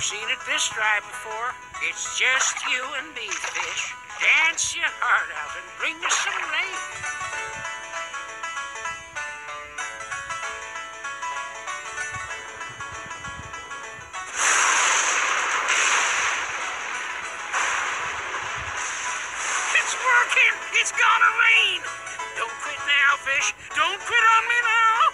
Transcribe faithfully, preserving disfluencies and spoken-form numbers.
Never seen it this dry before. It's just you and me, fish. Dance your heart out and bring us some rain. It's working! It's gonna rain! Don't quit now, fish! Don't quit on me now!